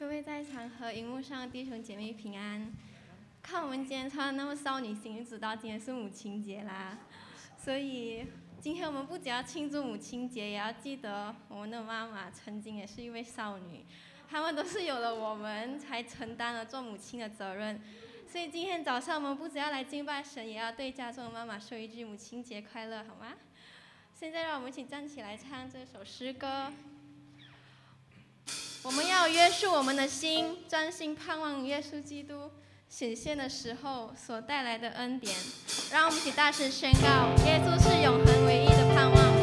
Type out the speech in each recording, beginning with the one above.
各位在场和荧幕上的弟兄姐妹平安。看我们今天穿的那么少女心，就知道今天是母亲节啦。所以今天我们不仅要庆祝母亲节，也要记得我们的妈妈曾经也是一位少女，她们都是有了我们才承担了做母亲的责任。所以今天早上我们不只要来敬拜神，也要对家中的妈妈说一句母亲节快乐，好吗？现在让我们一起站起来唱这首诗歌。我们要约束我们的心，专心盼望耶稣基督显现的时候所带来的恩典。让我们一起大声宣告：耶稣是永恒唯一的盼望。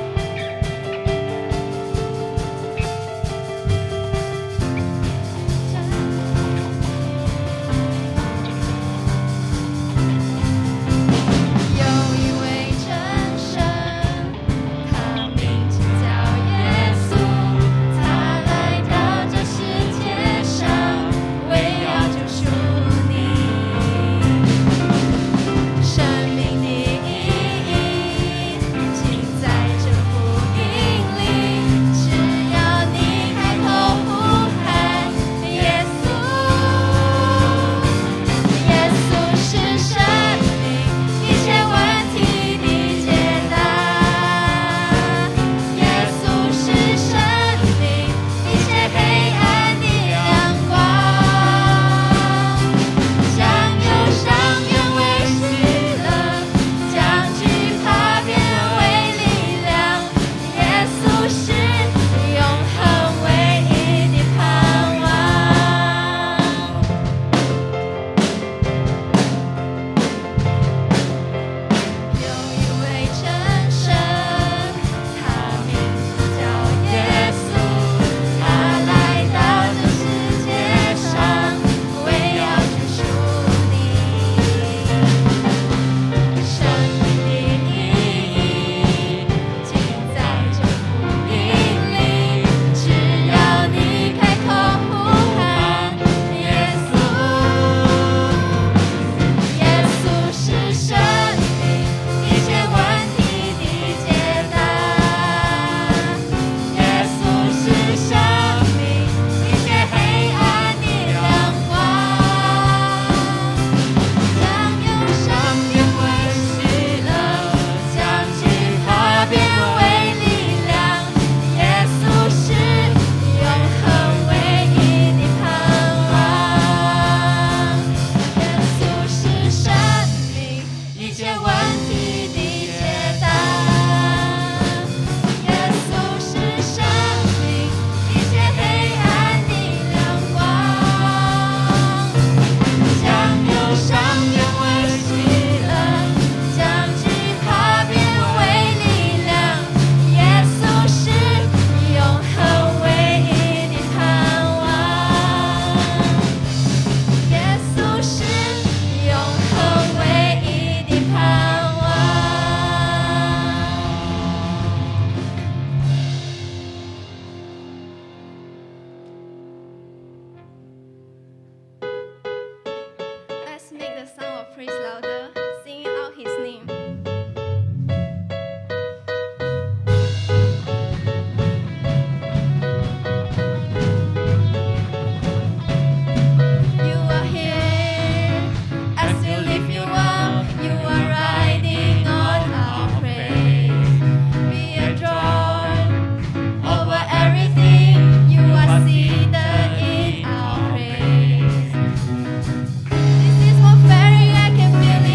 This is more fairy, I can feel it.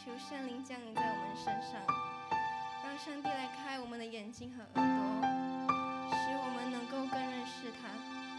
求圣灵降临在我们身上，让上帝来开我们的眼睛和耳朵，使我们能够更认识他。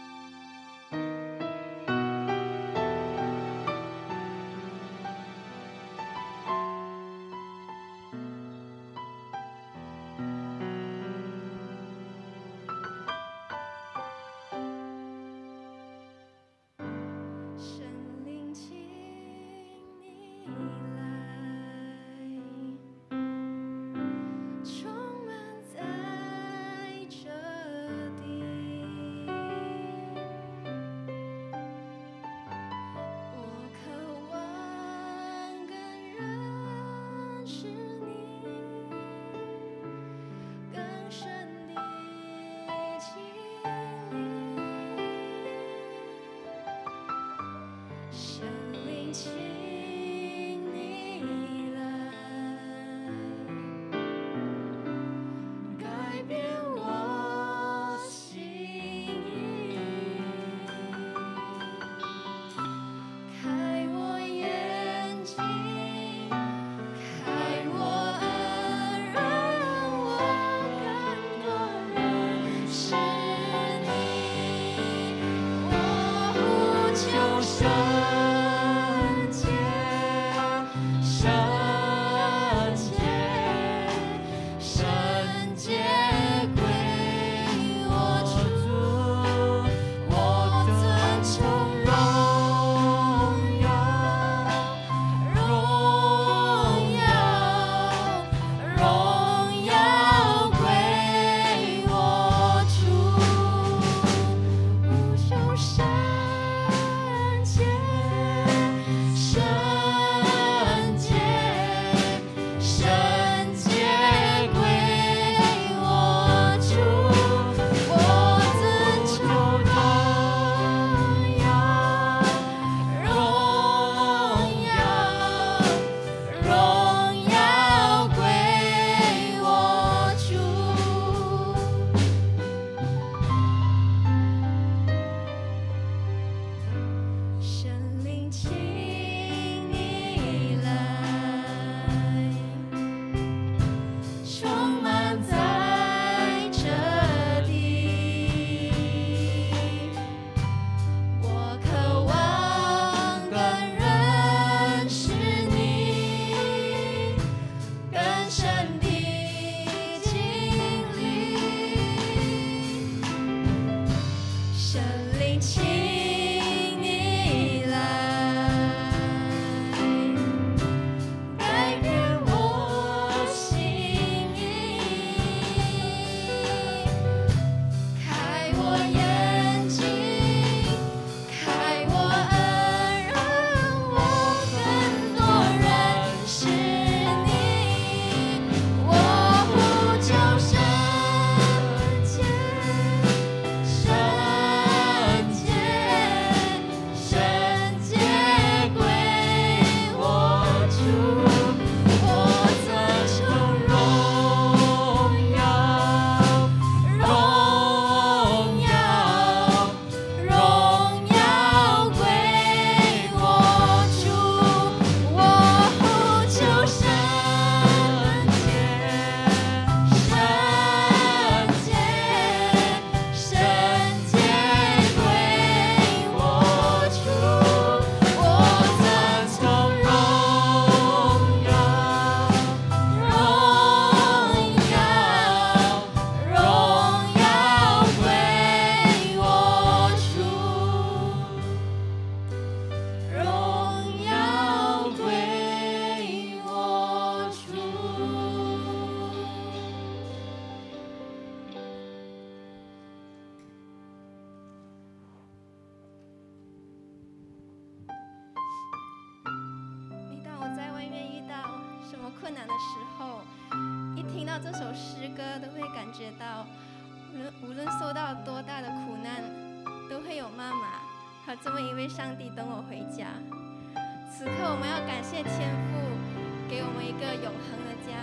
困难的时候，一听到这首诗歌，都会感觉到，无论受到多大的苦难，都会有妈妈和这么一位上帝等我回家。此刻，我们要感谢天父，给我们一个永恒的家。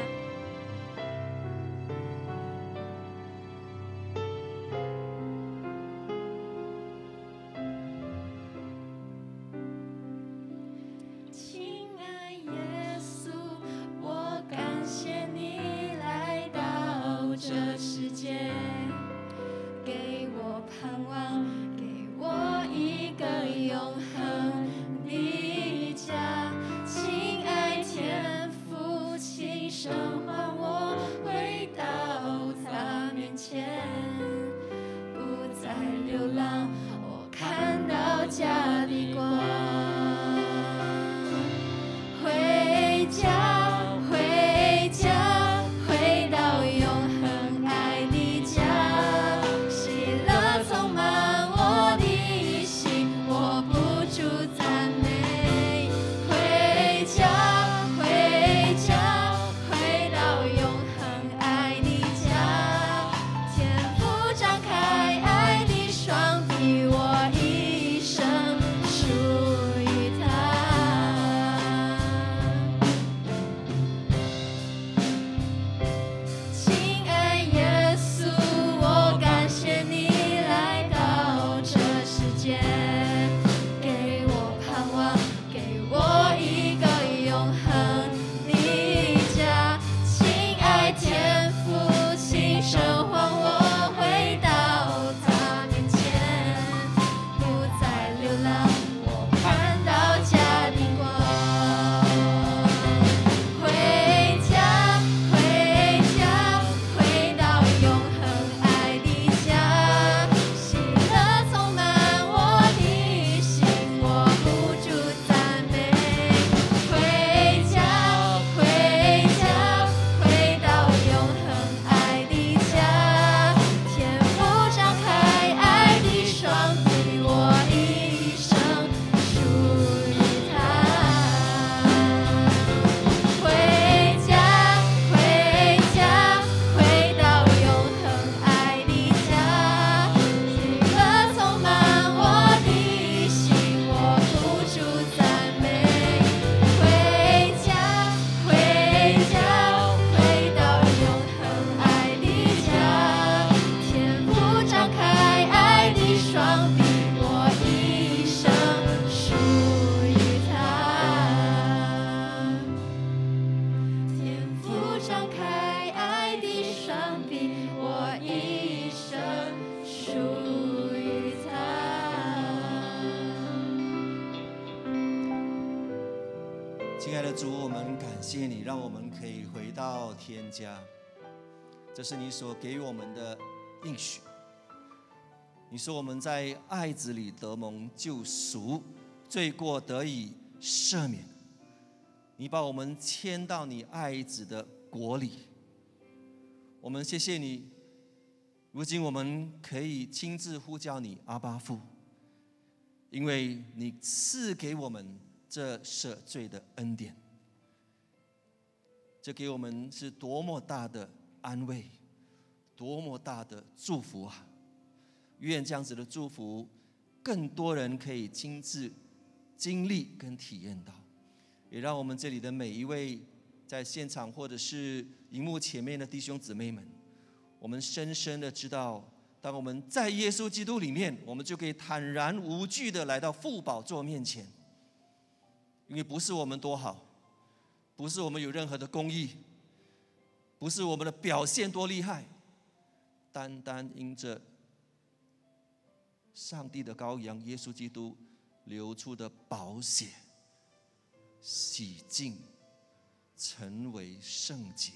亲爱耶稣。 生还我回到他面前，不再流浪，我看到家的光。回家，回家，回到永恒爱的家，喜乐充满我的心，我不住赞美。回家，回家，回到永恒爱的家，天父张开爱的双臂，我一生属于他。亲爱耶稣，我感谢你来到这世界，给我盼望，给我一个永恒的家。亲爱天父，请收还我回到他面前，不再流浪，我看到家的光。回家，回家，回到永恒爱的家，喜乐充满我的心，我不住赞美。回家，回家，回到永恒爱的家，天父张开爱的双臂，我一生属于他。回家，回家，回到永恒爱的家，喜乐充满我的心，我不住赞美。回家，回家，回到永恒爱的家，天父张开爱的双臂，我一生属于他。天父张开爱的双臂，我一生属于他。 亲爱的主，我们感谢你，让我们可以回到天家。这是你所给予我们的应许。你说我们在爱子里得蒙救赎，罪过得以赦免。你把我们迁到你爱子的国里。我们谢谢你，如今我们可以亲自呼叫你阿爸父，因为你赐给我们这赦罪的恩典。这给我们是多么大的安慰，多么大的祝福啊！愿这样子的祝福，更多人可以亲自经历跟体验到，也让我们这里的每一位在现场或者是荧幕前面的弟兄姊妹们，我们深深的知道，当我们在耶稣基督里面，我们就可以坦然无惧的来到父宝座面前。因为不是我们多好，不是我们有任何的公义，不是我们的表现多厉害，单单因着上帝的羔羊耶稣基督流出的宝血，洗净，成为圣洁。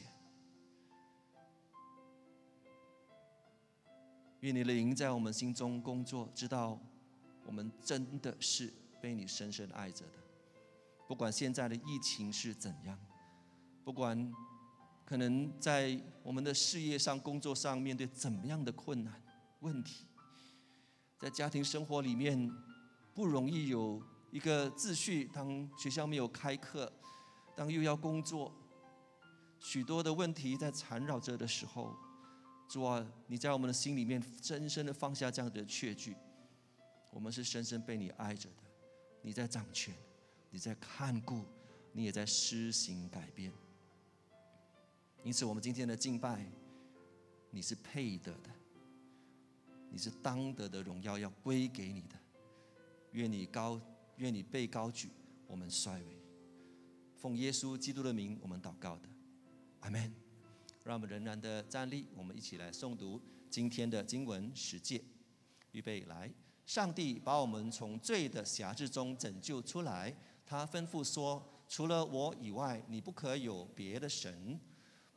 愿你的灵在我们心中工作，知道我们真的是被你深深爱着的。不管现在的疫情是怎样，不管可能在我们的事业上、工作上面对怎么样的困难问题，在家庭生活里面不容易有一个秩序，当学校没有开课，当又要工作，许多的问题在缠绕着的时候，主啊，你在我们的心里面深深的放下这样的确据，我们是深深被你爱着的，你在掌权，你在看顾，你也在施行改变。因此我们今天的敬拜，你是配得的，你是当得的荣耀要归给你的。愿你被高举，我们衰微。奉耶稣基督的名我们祷告的，阿们。让我们仍然的站立，我们一起来诵读今天的经文10诫。预备来。上帝把我们从罪的辖制中拯救出来，他吩咐说，除了我以外，你不可有别的神。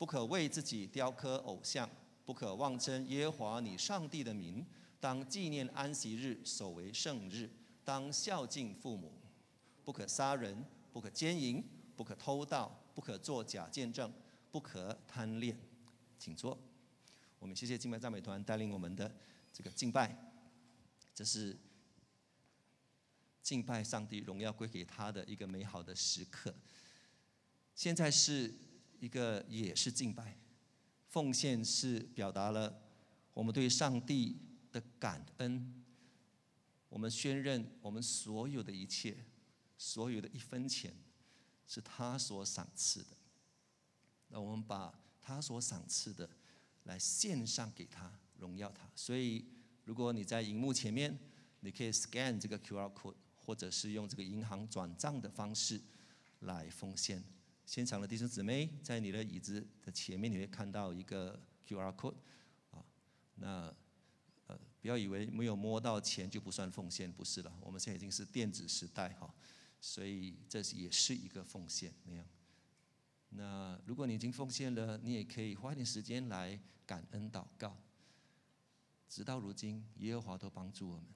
不可为自己雕刻偶像，不可妄称耶和华你上帝的名，当纪念安息日，守为圣日，当孝敬父母，不可杀人，不可奸淫，不可偷盗，不可作假见证，不可贪恋。请坐。我们谢谢敬拜赞美团带领我们的这个敬拜，这是敬拜上帝，荣耀归给他的一个美好的时刻。现在是一个也是敬拜，奉献是表达了我们对上帝的感恩，我们宣认我们所有的一切，所有的一分钱是他所赏赐的，那我们把他所赏赐的来献上给他，荣耀他。所以如果你在荧幕前面，你可以 scan 这个 QR code， 或者是用这个银行转账的方式来奉献。现场的弟兄姊妹，在你的椅子的前面，你会看到一个 QR code 啊，那不要以为没有摸到钱就不算奉献，不是了，我们现在已经是电子时代哈，所以这也是一个奉献那样。那如果你已经奉献了，你也可以花一点时间来感恩祷告。直到如今，耶和华都帮助我们。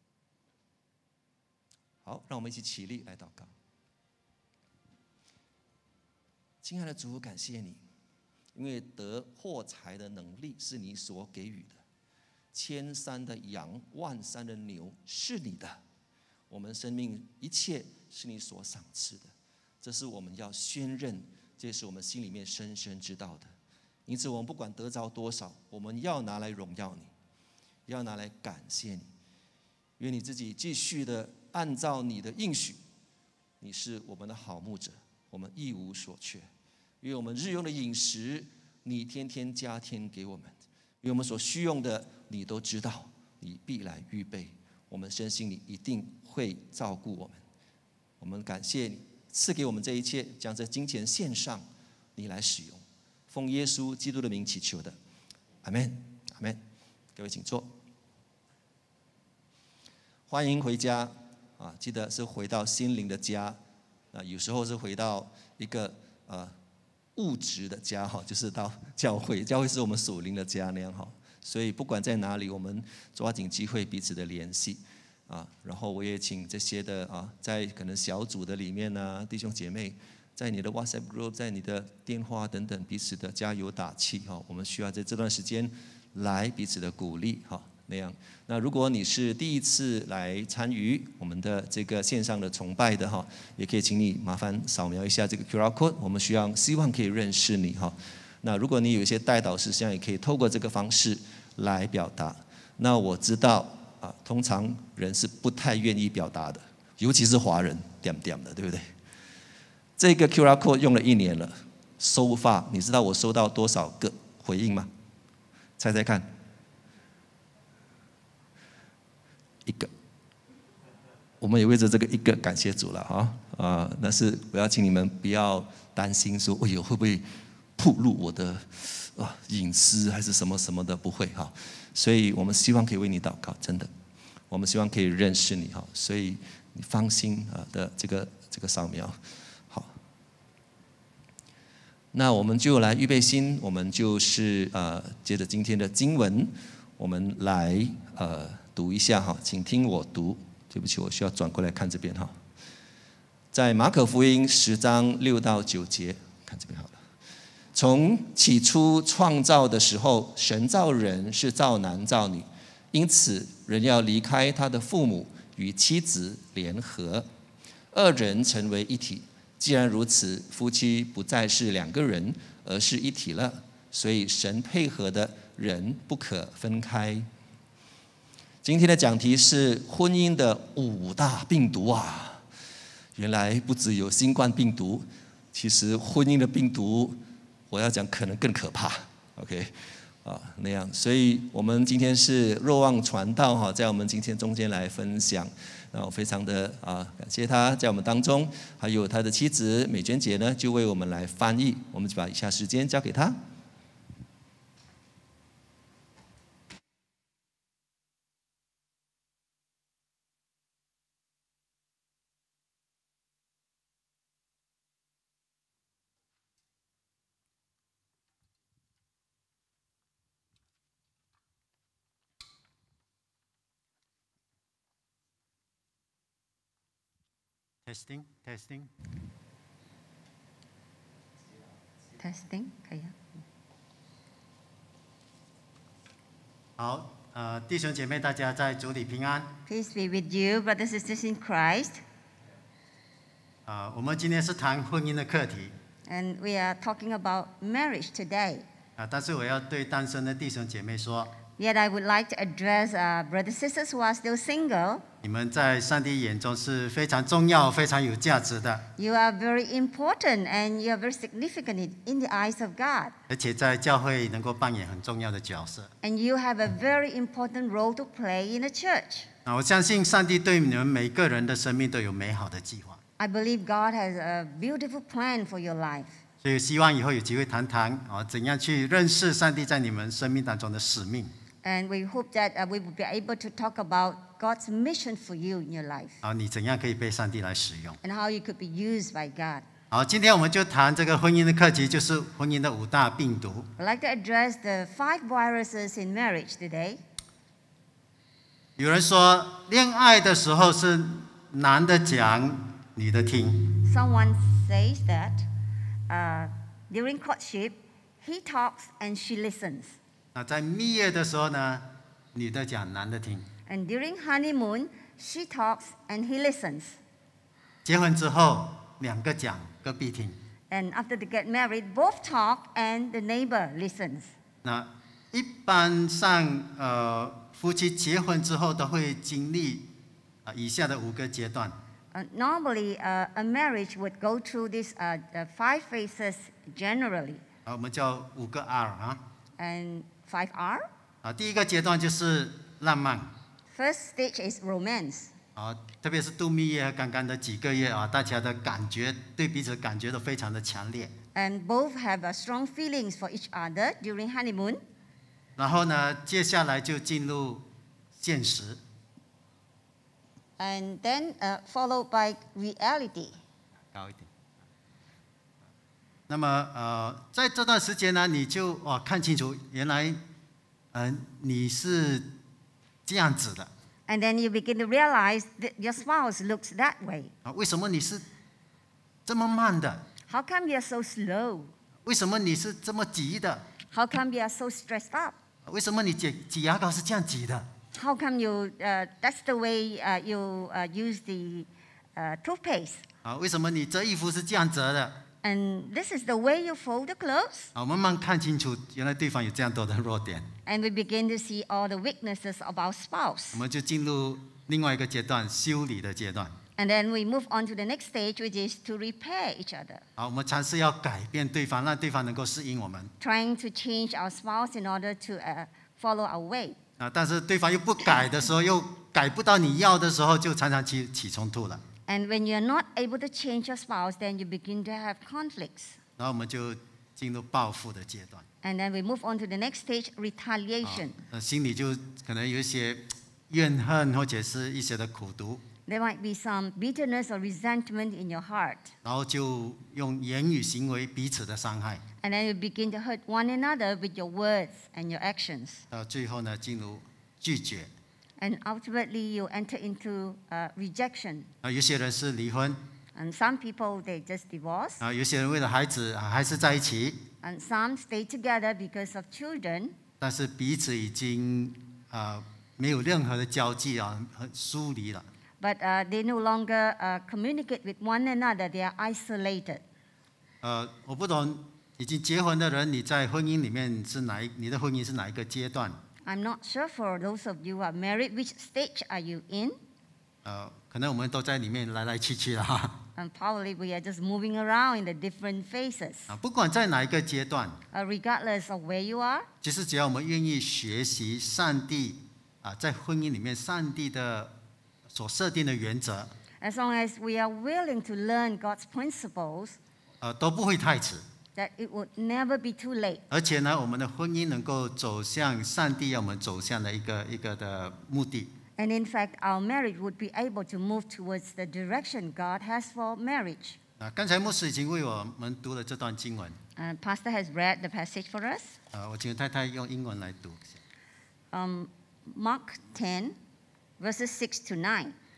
好，让我们一起起立来祷告。亲爱的主，感谢你，因为得获财的能力是你所给予的，千山的羊，万山的牛是你的，我们生命一切是你所赏赐的，这是我们要宣认，这也是我们心里面深深知道的。因此我们不管得着多少，我们要拿来荣耀你，要拿来感谢你，因为你自己继续的按照你的应许，你是我们的好牧者，我们一无所缺。因为我们日用的饮食，你天天加添给我们，因为我们所需用的你都知道，你必来预备，我们深信你一定会照顾我们。我们感谢你赐给我们这一切，将这金钱献上，你来使用。奉耶稣基督的名祈求的，阿们，阿们。各位请坐。欢迎回家啊！记得是回到心灵的家，有时候是回到一个物质的家哈，就是到教会，教会是我们属灵的家那样哈。所以不管在哪里，我们抓紧机会彼此的联系啊。然后我也请这些的在可能小组的里面呢，弟兄姐妹，在你的 WhatsApp group， 在你的电话等等，彼此的加油打气哈。我们需要在这段时间来彼此的鼓励哈。那样，那如果你是第一次来参与我们的这个线上的崇拜的哈，也可以请你麻烦扫描一下这个 QR code， 我们希望可以认识你哈。那如果你有一些代祷事项，也可以透过这个方式来表达。那我知道通常人是不太愿意表达的，尤其是华人，点点的，对不对？这个 QR code 用了1年了，收发，你知道我收到多少个回应吗？猜猜看。1个，我们也为着这个1个感谢主了哈但是我要请你们不要担心说，哎呦会不会暴露我的隐私还是什么什么的，不会哈。所以我们希望可以为你祷告，真的，我们希望可以认识你哈。所以你放心的这个扫描好。那我们就来预备心，我们就是接着今天的经文，我们来读一下哈，请听我读。对不起，我需要转过来看这边哈。在马可福音10章6到9节，看这边好了。从起初创造的时候，神造人是造男造女，因此人要离开他的父母，与妻子联合，2人成为一体。既然如此，夫妻不再是2个人，而是一体了。所以神配合的人不可分开。今天的讲题是婚姻的5大病毒啊！原来不只有新冠病毒，其实婚姻的病毒，我要讲可能更可怕。OK，那样，所以我们今天是若望传道哈，在我们今天中间来分享，那我非常的感谢他在我们当中，还有他的妻子美娟姐呢，就为我们来翻译，我们就把以下时间交给他。 Testing, testing. Testing，可以啊。 好，弟兄姐妹，大家在主里平安。 Peace be with you, brothers and sisters in Christ. 我们今天是谈婚姻的课题 And we are talking about marriage today. 但是我要对单身的弟兄姐妹说， Yet I would like to address brothers and sisters who are still single. 你们在上帝眼中是非常重要、非常有价值的， You are very important and you are very significant in the eyes of God. 而且在教会能够扮演很重要的角色。 And you have a very important role to play in the church. 我相信上帝对你们每个人的生命都有美好的计划， I believe God has a beautiful plan for your life. 所以希望以后有机会谈谈怎样去认识上帝在你们生命当中的使命。 And we hope that we will be able to talk about God's mission for you in your life 你怎样可以被上帝来使用？ and how you could be used by God. 好，今天我们就谈这个婚姻的课题，就是婚姻的5大病毒。 I'd like to address the 5 viruses in marriage today. 有人说，恋爱的时候是男的讲，女的听。 Someone says that during courtship, he talks and she listens. 在蜜月的时候呢，女的讲，男的听。 And during honeymoon, she talks and he listens. 结婚之后，两个讲，隔壁听。 And after they get married, both talk and the neighbor listens. 那一般上，夫妻结婚之后都会经历以下的5个阶段。 Normally, a marriage would go through these 5 phases generally. 我们叫5个 R And 5R. 第一个阶段就是浪漫。 First stage is romance. 特别是度蜜月刚刚的几个月大家的感觉对彼此感觉都非常的强烈。 And both have strong feelings for each other during honeymoon. 然后呢，接下来就进入现实。 And then followed by reality. 高一点。那么在这段时间呢，你就看清楚，原来你是这样子的。 And then you begin to realize that your spouse looks that way. 为什么你是这么慢的？ How come you are so slow? 为什么你是这么急的？ How come you are so stressed up? 为什么你挤牙膏是这样挤的？ How come that's the way you use the toothpaste? 为什么你折衣服是这样折的？ And this is the way you fold the clothes. 慢慢看清楚，原来对方有这样多的弱点。 And we begin to see all the weaknesses of our spouse. 我们就进入另外一个阶段，修理的阶段。 And then we move on to the next stage, which is to repair each other. 我们尝试要改变对方，让对方能够适应我们。 Trying to change our spouse in order to follow our way. 但是对方又不改的时候，又改不到你要的时候，就常常起冲突了。 And when you're not able to change your spouse, then you begin to have conflicts. 然后我们就进入报复的阶段。 And then we move on to the next stage, retaliation. 心里就可能有一些怨恨，或者是一些的苦毒。 There might be some bitterness or resentment in your heart. 然后就用言语行为彼此的伤害。 And then you begin to hurt one another with your words and your actions. 到最后呢，进入拒绝。 And ultimately, you enter into rejection. 有些人是离婚。 And some people, they just divorce. 有些人为了孩子还是在一起。 And some stay together because of children. 但是彼此已经没有任何的交际很疏离了。 But they no longer communicate with one another. They are isolated. 我不懂，已经结婚的人，你在婚姻里面你的婚姻是哪一个阶段？ I'm not sure for those of you who are married, which stage are you in? 可能我们都在里面来来去去了哈。 And probably we are just moving around in the different phases. 不管在哪一个阶段， Regardless of where you are, 其实只要我们愿意学习上帝在婚姻里面上帝的所设定的原则， as long as we are willing to learn God's principles, 都不会太迟。 that it would never be too late. 而且呢，我们的婚姻能够走向上帝要我们走向的一个的目的。 And in fact, our marriage would be able to move towards the direction God has for marriage. 刚才牧师已经为我们读了这段经文。 Pastor has read the passage for us. 我请太太用英文来读。 Mark 10, verses 6 to 9.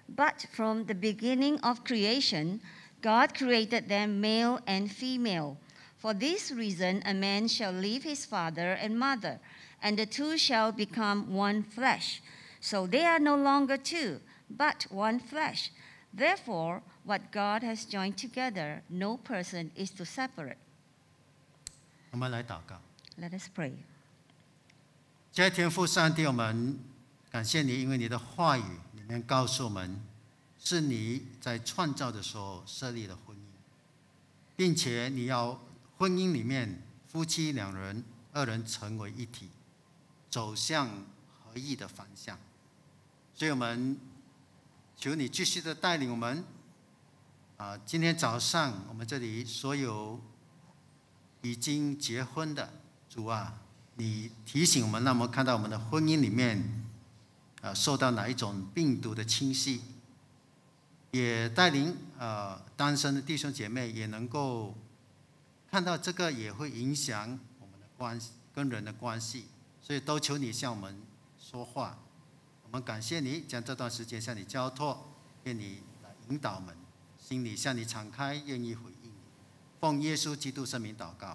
But from the beginning of creation, God created them male and female. For this reason, a man shall leave his father and mother, and the two shall become one flesh. So they are no longer two, but one flesh. Therefore, what God has joined together, no person is to separate. 我们来祷告。 Let us pray. 亲爱的天父上帝，我们感谢你，因为你的话语里面告诉我们，是你在创造的时候设立了婚姻，并且你要婚姻里面夫妻两人、二人成为一体，走向合一的方向。所以我们求你继续的带领我们。今天早上我们这里所有已经结婚的主啊，你提醒我们，让我们看到我们的婚姻里面受到哪一种病毒的侵袭，也带领单身的弟兄姐妹也能够看到这个也会影响我们的关系跟人的关系，所以都求你向我们说话。我们感谢你将这段时间向你交托，愿你来引导我们，心里向你敞开，愿意回应你。奉耶稣基督圣名祷告。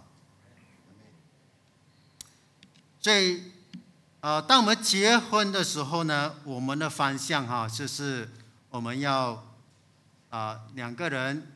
所以当我们结婚的时候呢，我们的方向就是我们要两个人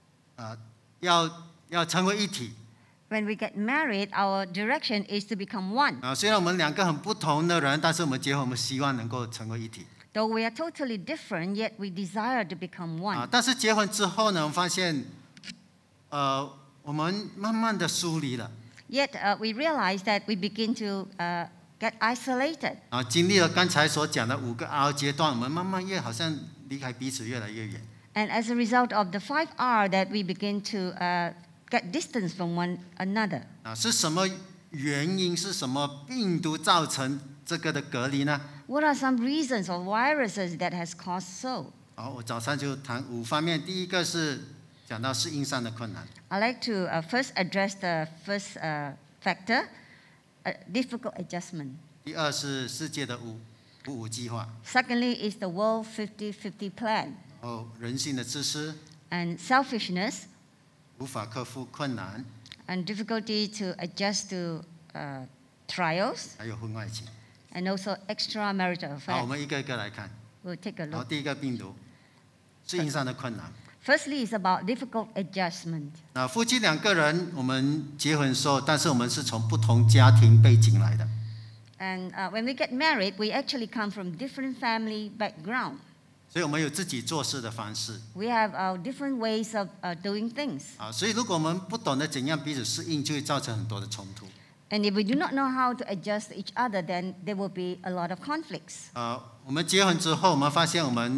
要成为一体。 When we get married, our direction is to become one. 虽然我们两个很不同的人，但是我们结婚，我们希望能够成为一体。 Though we are totally different, yet we desire to become one. 但是结婚之后呢，我们发现我们慢慢的疏离了。 Yet we realize that we begin to get isolated. 经历了刚才所讲的5个 R 阶段，我们慢慢好像离开彼此越来越远。 And as a result of the 5 R, that we begin to get distance from one another. 是什么原因？是什么病毒造成这个的隔离呢？ What are some reasons or viruses that has caused so? 我早上就谈5方面，第一个是讲到适应上的困难。 I'd like to first address the first factor, difficult adjustment. 第二是世界的5计划。 Secondly is the World 50-50 Plan. 人性的自私。 And selfishness. 无法克服困难。 And difficulty to adjust to trials. 还有婚外情。 And also extramarital affairs. 我们一个一个来看。 We'll take a look. 第一个病毒，适应上的困难。 Firstly, is about difficult adjustment. 夫妻2个人，我们结婚的时候，但是我们是从不同家庭背景来的。 And when we get married, we actually come from different family background. 所以我们有自己做事的方式。 We have our different ways of doing things. 所以如果我们不懂得怎样彼此适应，就会造成很多的冲突。 And if we do not know how to adjust each other, then there will be a lot of conflicts. 我们结婚之后，我们发现我们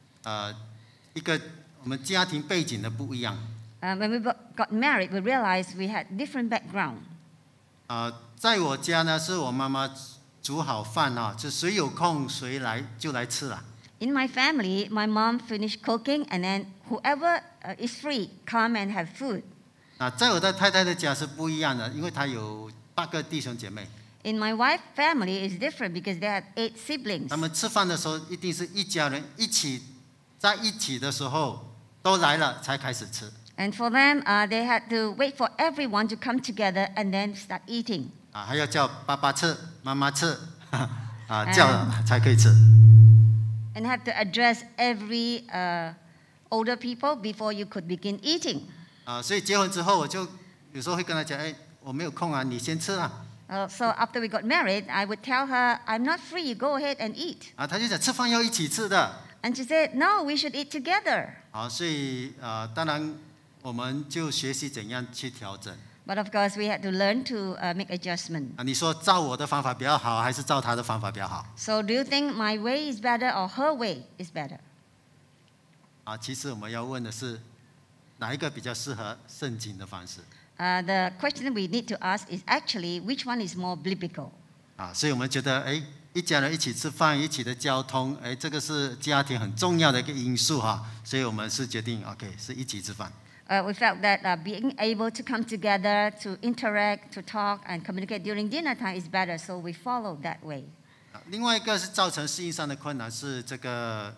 我们家庭背景的不一样。 When we got married, we realized we had different background. 在我家呢，是我妈妈煮好饭就谁有空谁就来吃了。 In my family, my mom finished cooking, and then whoever is free come and have food. 在我的太太的家是不一样的，因为她有8个弟兄姐妹。 In my wife's family, is different because they have 8 siblings. 他们吃饭的时候一定是一家人在一起的时候都来了才开始吃。 And for them, they had to wait for everyone to come together and then start eating. 还要叫爸爸吃、妈妈吃，叫了才可以吃。 And have to address every older people before you could begin eating. 所以结婚之后，我就有时候会跟她讲，我没有空啊，你先吃啊。 So after we got married, I would tell her, I'm not free, you go ahead and eat. 她就讲吃饭要一起吃的。 And she said, no, we should eat together. 所以当然我们就学习怎样去调整。 But of course, we had to learn to make adjustment. 你说照我的方法比较好，还是照她的方法比较好？ So do you think my way is better or her way is better? 其实我们要问的是，哪一个比较适合圣经的方式？ The question we need to ask is actually which one is more biblical. 所以我们觉得，一家人一起吃饭，一起的交通，这个是家庭很重要的一个因素所以我们是决定 OK 是一起吃饭。 We felt that being able to come together, to interact, to talk, and communicate during dinner time is better, so we followed that way. 另外一个是造成适应上的困难，是这个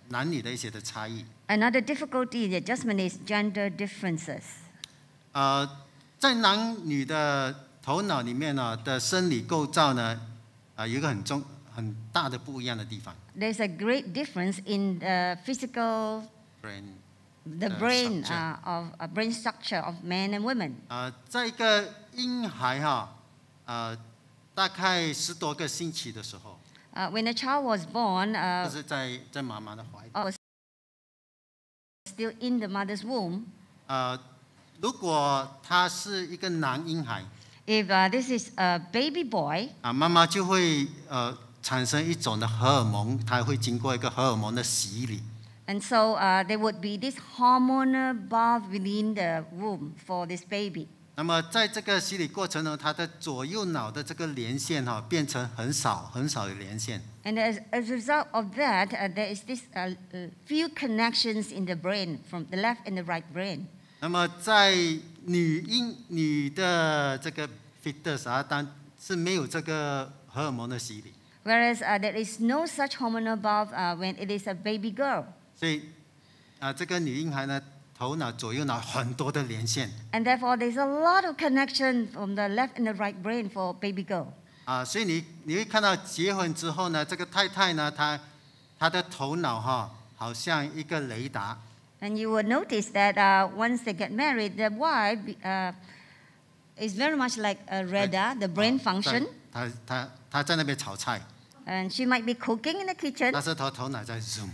男女的一些的差异。 Another difficulty in the adjustment is gender differences. 在男女的头脑里面呢的生理构造呢，有一个很大的不一样的地方。 There's a great difference in the physical, the brain brain structure of men and women. 在一个婴孩大概10多个星期的时候， When a child was born, 就是在妈妈的怀里。 was still in the mother's womb. 如果他是一个男婴孩， If this is a baby boy, 妈妈就会产生一种的荷尔蒙，它会经过一个荷尔蒙的洗礼。 and so there would be this hormonal bath within the womb for this baby. 那么在这个洗礼过程呢，他的左右脑的这个连线变成很少的连线。 And as a result of that, there is this few connections in the brain from the left and the right brain. 那么在女的这个 fetus 当是没有这个荷尔蒙的洗礼， Whereas there is no such hormonal bath when it is a baby girl. 所以这个女婴孩呢，头脑左右脑很多的连线。 And therefore, there's a lot of connection from the left and the right brain for baby girl. 所以你会看到结婚之后呢，这个太太呢，她的头脑好像一个雷达。 And you will notice that once they get married, the wife is very much like a radar, the brain function. 她在那边炒菜， And she might be cooking in the kitchen, 但是她头脑在 zoom。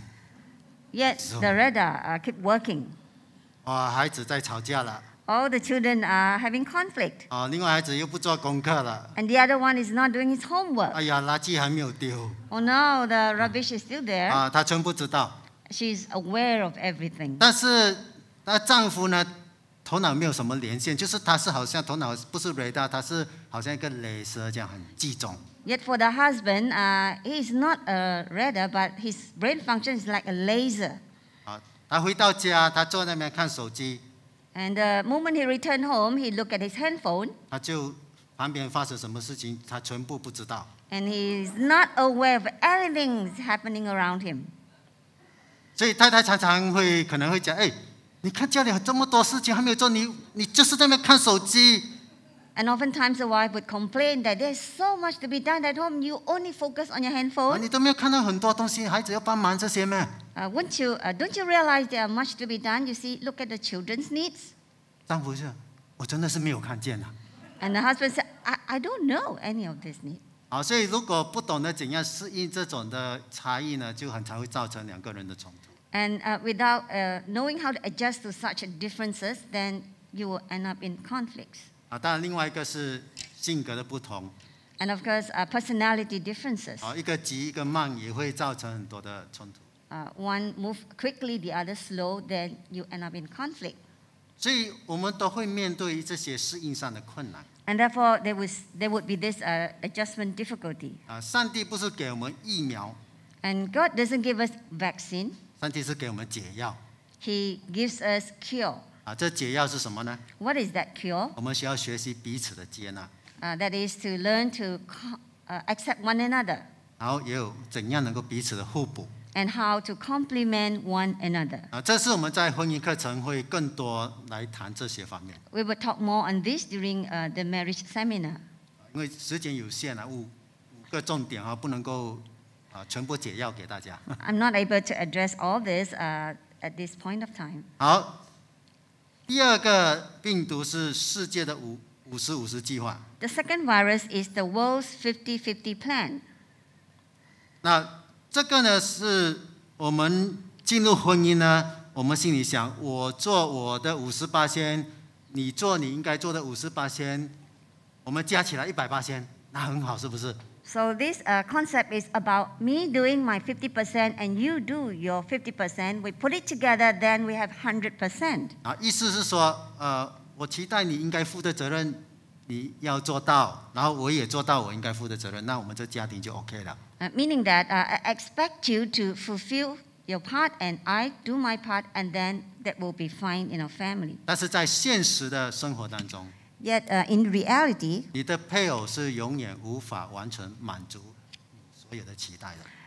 yet the radar keep working. 孩子在吵架了。 All the children are having conflict. 另外孩子又不做功课了。 And the other one is not doing his homework. 哎呀，垃圾还没有丢。 Oh no, the rubbish is still there. 她全部知道。 She's aware of everything. 但是她丈夫呢，头脑没有什么连线，就是他是好像头脑不是 radar， 他是好像一个雷射这样很集中。 Yet for the husband, he is not a radar, but his brain function is like a laser. 他回到家，他坐在那边看手机。 And the moment he returned home, he looked at his handphone. 他就旁边发生什么事情，他全部不知道。 And he is not aware of anything happening around him. 所以太太常常可能会讲，你看家里有这么多事情还没有做，你就是在那边看手机。 And oftentimes the wife would complain that there's so much to be done at home, you only focus on your handphone. 你都没有看到很多东西，孩子要帮忙这些咩？ Don't you realize there are much to be done? You see, look at the children's needs. 丈夫说，我真的是没有看见啊。 And the husband said, I don't know any of this need. 所以如果不懂得怎样适应这种的差异呢，就很常会造成两个人的冲突。 And without knowing how to adjust to such differences, then you will end up in conflicts. 当然另外一个是性格的不同。 And of course, personality differences. 一个急一个慢也会造成很多的冲突。 One move quickly, the other slow, then you end up in conflict. 所以我们都会面对这些适应上的困难。 And therefore, there would be this adjustment difficulty. 上帝不是给我们疫苗， And God doesn't give us vaccine. 上帝是给我们解药。 He gives us cure. 这解药是什么呢？ What is that cure? 我们需要学习彼此的接纳， That is to learn to accept one another 然后也有怎样能够彼此的互补。 and how to complement one another. 这是我们在婚姻课程会更多来谈这些方面。 We will talk more on this during the marriage seminar. 因为时间有限5个重点不能够全部解药给大家。 I'm not able to address all this at this point of time. 好，第二个病毒是世界的50-50计划。 The second virus is the world's 50-50 plan. 那这个呢，是我们进入婚姻呢，我们心里想，我做我的50%，你做你应该做的50%，我们加起来100%，那很好，是不是？ So this concept is about me doing my 50% and you do your 50%. We put it together, then we have 100%. 意思是说，我期待你应该负的责任，你要做到，然后我也做到我应该负的责任，那我们这家庭就 OK 了。 Meaning that I expect you to fulfill your part and I do my part, and then that will be fine in our family. 但是在现实的生活当中， Yet in reality, 你的配偶是永远无法完全满足你所有的期待的。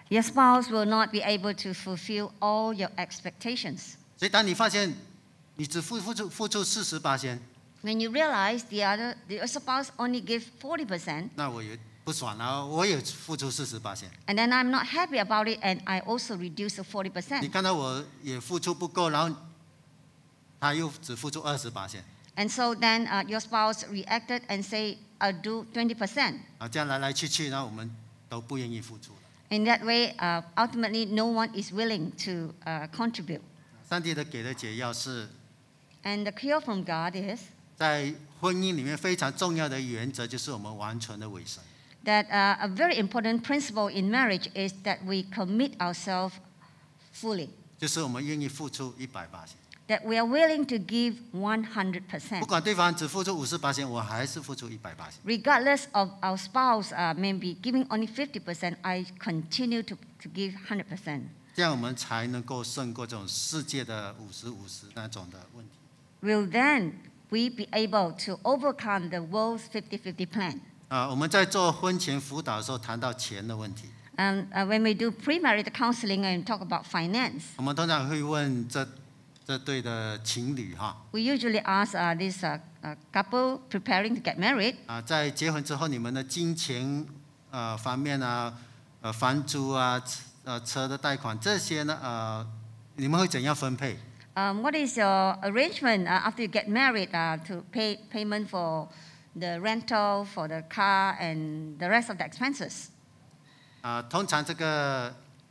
Your spouse will not be able to fulfill all your expectations. 所以当你发现你只付出48%， When you realize your spouse only give 40%, 那我也不爽了，我也付出48%。 and then I'm not happy about it, and I also reduce to 你 40%. 看到我也付出不够，然后他又只付出28%， And so then your spouse reacted and say, I'll do 20%. 啊，这样来来去去，然后我们都不愿意付出了。 In that way, ultimately, no one is willing to contribute. 上帝的给的解药是 And the cure from God is 在婚姻里面非常重要的原则，就是我们完全的委身。 that a very important principle in marriage is that we commit ourselves fully, 就是我们愿意付出180%， that we are willing to give 不 100%. 管对方只付出50%，我还是付出180%。 Regardless of our spouse maybe giving only 50%, I continue to give 100%. 这样我们才能够胜过这种世界的50-50那种的问题。 Will then we be able to overcome the world's 50-50 plan? 啊，我们在做婚前辅导的时候谈到钱的问题， When we do premarital counseling and talk about finance, 我们通常会问这对的情侣哈， we usually ask this couple preparing to get married, 啊，在结婚之后你们的金钱方面啊，房租啊，车的贷款这些呢，你们会怎样分配？ what is your arrangement after you get married to pay payment for the rental, for the car, and the rest of the expenses? 通常这个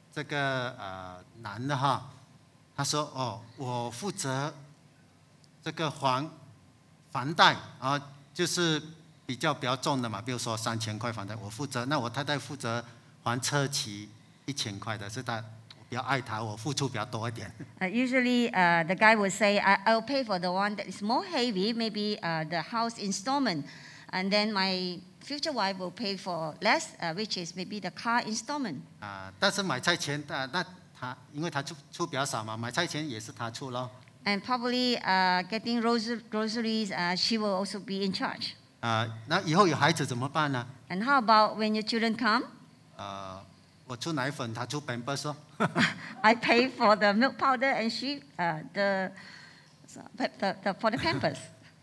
男的哈，他说哦，我负责这个还房贷啊，就是比较重的嘛，比如说3000块房贷我负责，那我太太负责还车期1000块的，是他我比较爱他，我付出比较多一点。 Usually, the guy will say, I'll pay for the one that is more heavy, maybe the house installment, and then my future wife will pay for less, which is maybe the car installment. 但是买菜钱那他因为他出比较少嘛，买菜钱也是他出咯。 And probably getting groceries, she will also be in charge. 那以后有孩子怎么办呢？ And how about when your children come? 我出奶粉，他出 Pampers 咯。 I pay for the milk powder and she for the Pampers.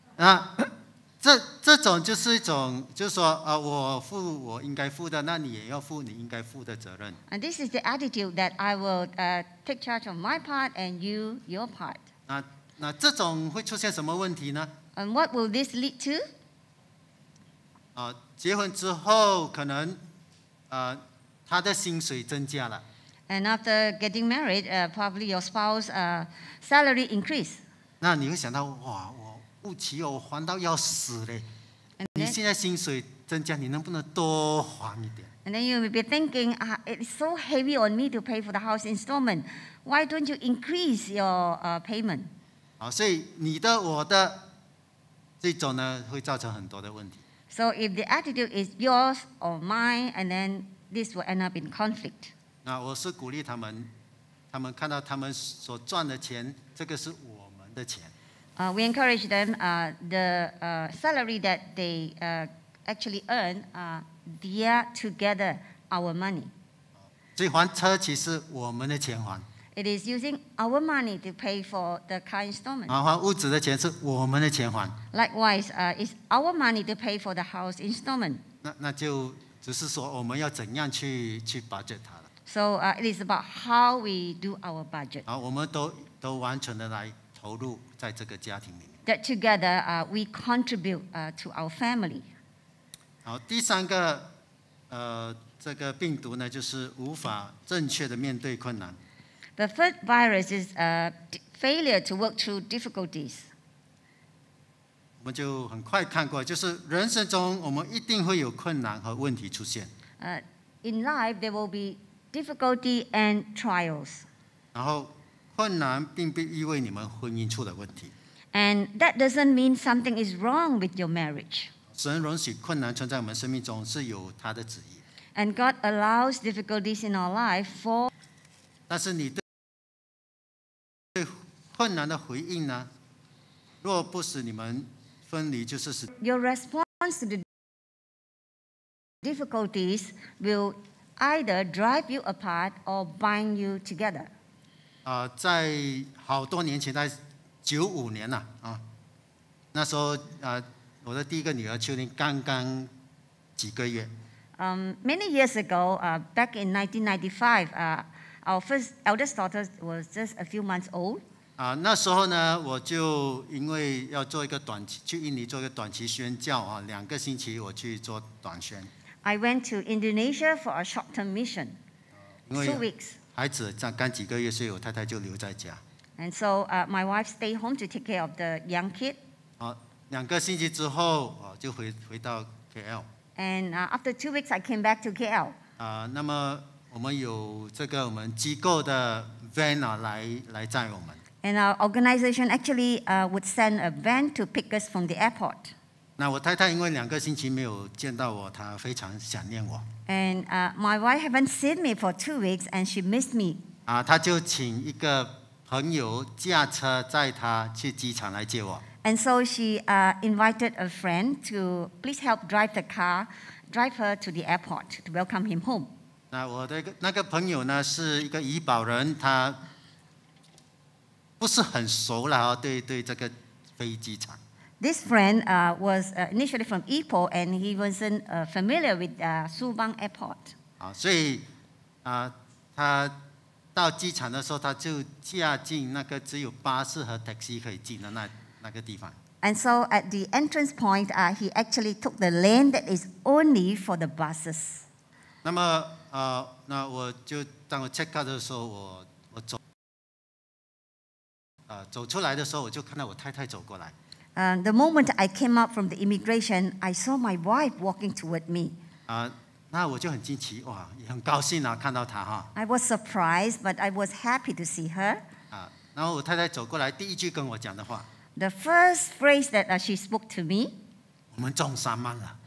这种就是一种，就是说我付我应该付的，那你也要付你应该负的责任。 And this is the attitude that I will take charge of my part and you your part. 那这种会出现什么问题呢？ And what will this lead to? 结婚之后可能他的薪水增加了， And after getting married, probably your spouse salary increase. 那你会想到哇，我物期我还到要死嘞！你现在薪水增加，你能不能多还一点？ And then you will be thinking, it is so heavy on me to pay for the house installment. Why don't you increase your payment? 所以你的我的这种呢，会造成很多的问题。 So if the attitude is yours or mine, and then this will end up in conflict. 那我是鼓励他们看到他们所赚的钱，这个是我们的钱。 We encourage them the salary that they actually earn, they are together our money. 所以还车期是我们的钱还， It is using our money to pay for the car installment. 还屋子的钱是我们的钱还。 Likewise, it's our money to pay for the house installment. 那就只是说我们要怎样去budget它了。 So it is about how we do our budget. 我们都完全的来投入在这个家庭里面。 That together we contribute to our family. 好，第三个这个病毒呢，就是无法正确的面对困难。 The third virus is failure to work through difficulties. 我们就很快看过，就是人生中我们一定会有困难和问题出现。 In life, there will be difficulty and trials. 然后困难并不意味你们婚姻出了问题。 And that doesn't mean something is wrong with your marriage. 神容许困难存在我们生命中是有他的旨意。 And God allows difficulties in our life for. 但是你对困难的回应呢？若不使你们分离，就是使 Your response to the difficulties will either drive you apart or bind you together. 在好多年前，在95年了那时候我的第一个女儿秋玲刚刚几个月。 Many years ago, back in 1995, our first eldest daughter was just a few months old. 那时候呢，我就因为要做一个去印尼做一个短期宣教2个星期我去做短宣。 I went to Indonesia for a short-term mission, 因为 2 weeks. 孩子刚几个月，所以我太太就留在家。 And so my wife stayed home to take care of the young kid. 2个星期之后就回到 KL。 And after 2 weeks, I came back to KL. 那么我们有这个我们机构的 van 来载我们。 And our organization actually would send a van to pick us from the airport. 那我太太因为2个星期没有见到我，她非常想念我。 And my wife haven't seen me for 2 weeks, and she missed me. 她就请一个朋友驾车载她去机场来接我。 And so she invited a friend to please help drive her to the airport to welcome him home. 那我的那个朋友呢，是一个怡保人，他不是很熟了对这个飞机场。 This friend was initially from Ipoh, and he wasn't familiar with Subang Airport. 所以他到机场的时候，他就驾进那个只有巴士和 taxi 可以进的那个地方。 And so at the entrance point, he actually took the lane that is only for the buses. 那么那我就当我 check out 的时候，我走出来的时候，我就看到我太太走过来。 The moment I came out from the immigration, I saw my wife walking toward me. 那我就很惊奇，哇，也很高兴看到她 I was surprised, but I was happy to see her. 然后我太太走过来，第一句跟我讲的话， The first phrase that she spoke to me, 我们中3万了。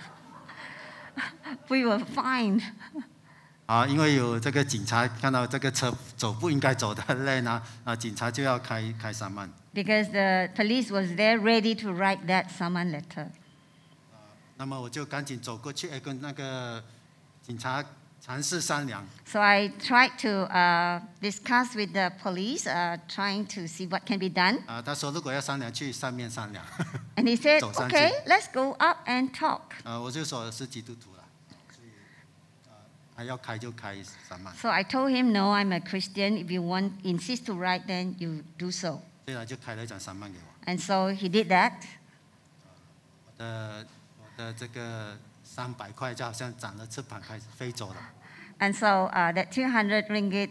we were fined. 因为有这个警察看到这个车走不应该走的lane警察就要开3万。 Because the police was there ready to write that saman letter. 那么我就赶紧走过去，跟那个警察尝试商量。 So I tried to discuss with the police, trying to see what can be done. 他说如果要商量，去上面商量。 And he said, 走上去。 okay, let's go up and talk. 我就说我是基督徒了，所以他要开就开3万。 So I told him, no, I'm a Christian. If you insist to write, then you do so. 所以他就开了一张3万给我。 And so he did that. 我的这个300块就好像长了翅膀开始飞走了。 And so that 200 ringgit